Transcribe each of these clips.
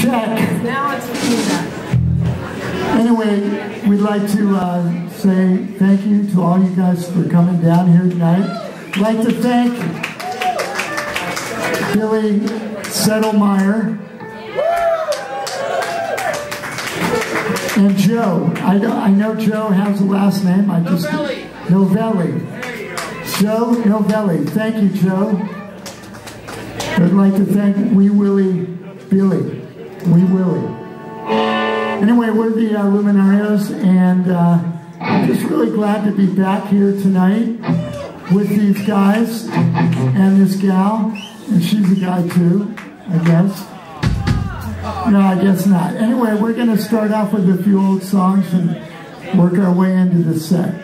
Check. Now it's feedback. Anyway, we'd like to say thank you to all you guys for coming down here tonight. I'd like to thank Billy Settlemeyer and Joe. I know Joe has a last name. Novelli. Joe Novelli. Thank you, Joe. I'd like to thank Wee Willie Billy. Wee Willie. Anyway, we're the Luminarios, and I'm just really glad to be back here tonight with these guys and this gal, and she's a guy too, I guess. No, I guess not. Anyway, we're going to start off with a few old songs and work our way into the set.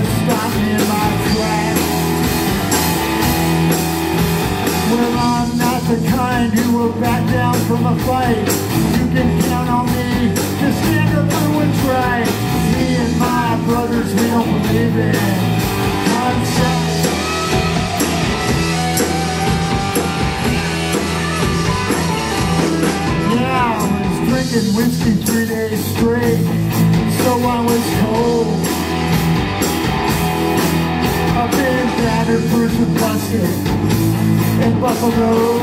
just stop me in my tracks. Well, I'm not the kind who will back down from a fight. You can count on me to stand up for what's right. Me and my brothers, we don't believe in concept. Yeah, I was drinking whiskey 3 days straight, so I was told. I've been battered, bruised, and busted in Buffalo.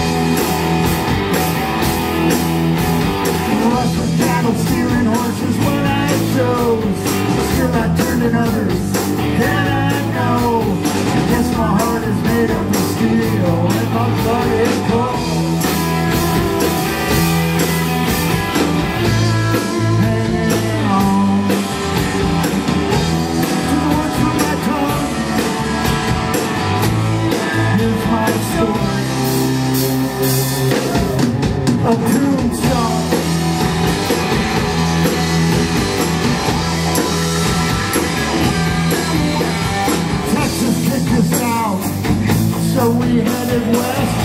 Russian cattle, stealing horses, what I chose. Still I turned in others, and I know. I guess my heart is made up of steel, and my blood is cold. Hanging on to the words from my tongue. Here's my story of Tombstone. Texas kicked us out, so we headed west.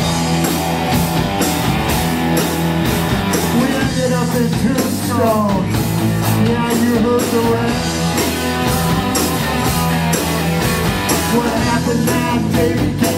We ended up in Tucson. Yeah, you heard the rest. What happened that day?